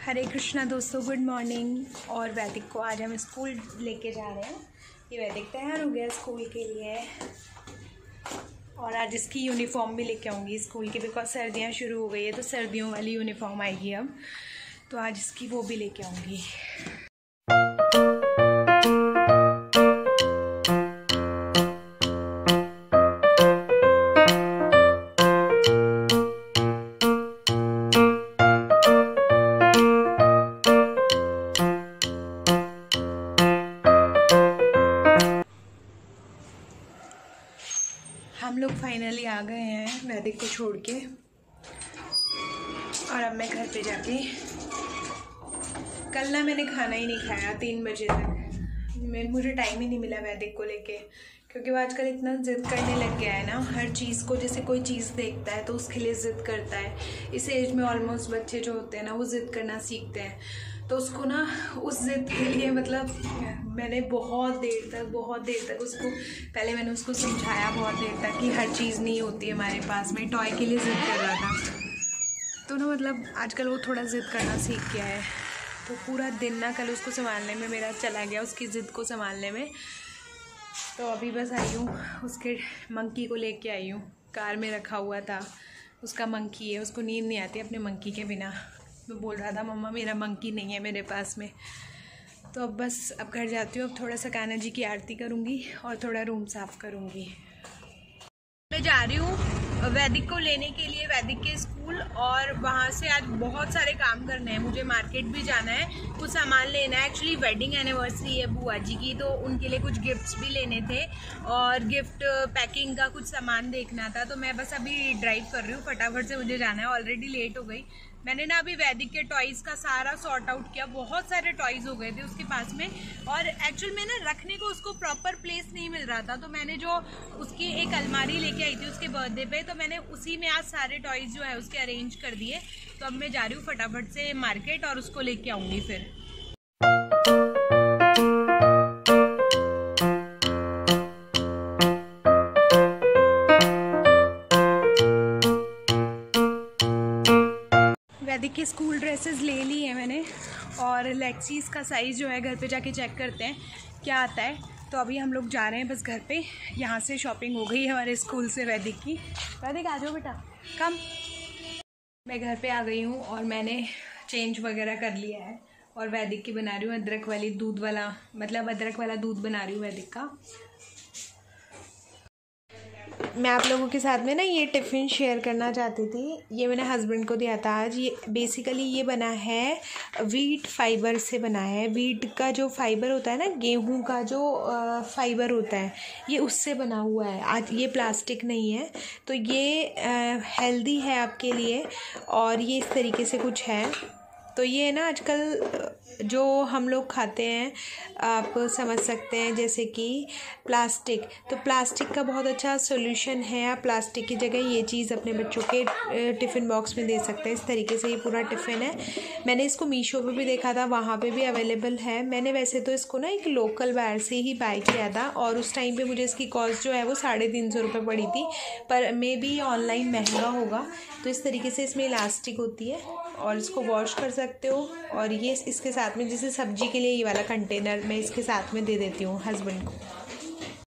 हरे कृष्णा दोस्तों, good morning. और वैदिक को आज हम स्कूल लेके जा रहे हैं। ये वैदिक तैयार हो गया स्कूल के लिए और आज इसकी यूनिफॉर्म भी लेके आऊँगी स्कूल की, बिकॉज सर्दियाँ शुरू हो गई है तो सर्दियों वाली यूनिफॉर्म आएगी अब, तो आज इसकी वो भी लेके आऊँगी। हम लोग फाइनली आ गए हैं वैदिक को छोड़ के, और अब मैं घर पे जाके, कल ना मैंने खाना ही नहीं खाया 3 बजे तक। मुझे टाइम ही नहीं मिला वैदिक को लेके, क्योंकि वो आजकल इतना ज़िद करने लग गया है ना हर चीज़ को। जैसे कोई चीज़ देखता है तो उसके लिए ज़िद करता है। इस एज में ऑलमोस्ट बच्चे जो होते हैं ना वो ज़िद करना सीखते हैं, तो उसको ना उस ज़िद के लिए मैंने बहुत देर तक उसको, पहले मैंने उसको समझाया बहुत देर तक कि हर चीज़ नहीं होती है हमारे पास में। टॉय के लिए ज़िद कर रहा था, तो ना आजकल वो थोड़ा ज़िद करना सीख गया है। तो पूरा दिन ना कल उसको संभालने में मेरा चला गया, उसकी ज़िद को संभालने में। तो अभी बस आई हूँ, उसके मंकी को लेके आई हूँ, कार में रखा हुआ था। उसका मंकी है, उसको नींद नहीं आती अपने मंकी के बिना। तो बोल रहा था मम्मा मेरा मंकी नहीं है मेरे पास में। तो अब बस अब घर जाती हूँ। अब थोड़ा सा कान्हा जी की आरती करूँगी और थोड़ा रूम साफ़ करूँगी। मैं जा रही हूँ वैदिक को लेने के लिए वैदिक के स्कूल, और वहाँ से आज बहुत सारे काम करने हैं। मुझे मार्केट भी जाना है, कुछ सामान लेना है। एक्चुअली वेडिंग एनिवर्सरी है बुआ जी की, तो उनके लिए कुछ गिफ्ट्स भी लेने थे और गिफ्ट पैकिंग का कुछ सामान देखना था। तो मैं बस अभी ड्राइव कर रही हूँ, फटाफट से मुझे जाना है, ऑलरेडी लेट हो गई। मैंने ना अभी वैदिक के टॉयज़ का सारा सॉर्ट आउट किया। बहुत सारे टॉयज़ हो गए थे उसके पास में, और एक्चुअल में ना रखने को उसको प्रॉपर प्लेस नहीं मिल रहा था। तो मैंने जो उसकी एक अलमारी लेके आई थी उसके बर्थडे पे, तो मैंने उसी में आज सारे टॉयज़ जो है उसके अरेंज कर दिए। तो अब मैं जा रही हूँ फटाफट से मार्केट और उसको लेके आऊँगी फिर। वैदिक की स्कूल ड्रेसेस ले ली है मैंने, और लेक्सीज़ का साइज़ जो है घर पे जाके चेक करते हैं क्या आता है। तो अभी हम लोग जा रहे हैं बस घर पे। यहाँ से शॉपिंग हो गई है हमारे स्कूल से वैदिक की। वैदिक आ जाओ बेटा, कम। मैं घर पे आ गई हूँ और मैंने चेंज वगैरह कर लिया है, और वैदिक की बना रही हूँ अदरक वाली दूध वाला, अदरक वाला दूध बना रही हूँ वैदिक का। मैं आप लोगों के साथ में ना ये टिफ़िन शेयर करना चाहती थी। ये मैंने हस्बैंड को दिया था आज। ये बेसिकली ये बना है वीट फाइबर से बना है। वीट का जो फाइबर होता है ना, गेहूं का जो फाइबर होता है, ये उससे बना हुआ है। आज ये प्लास्टिक नहीं है, तो ये हेल्दी है आपके लिए, और ये इस तरीके से कुछ है। तो ये ना आजकल जो हम लोग खाते हैं, आप समझ सकते हैं, जैसे कि प्लास्टिक, तो प्लास्टिक का बहुत अच्छा सोल्यूशन है। आप प्लास्टिक की जगह ये चीज़ अपने बच्चों के टिफ़िन बॉक्स में दे सकते हैं। इस तरीके से ये पूरा टिफ़िन है। मैंने इसको मीशो पे भी देखा था, वहाँ पे भी अवेलेबल है। मैंने वैसे तो इसको ना एक लोकल बायर से ही बाय किया था, और उस टाइम पे मुझे इसकी कॉस्ट जो है वो 350 रुपये पड़ी थी, पर मे बी ऑनलाइन महंगा होगा। तो इस तरीके से इसमें इलास्टिक होती है और इसको वॉश कर सकते हो। और ये इसके साथ में, जैसे सब्जी के लिए ये वाला कंटेनर मैं इसके साथ में दे देती हूँ हस्बैंड को।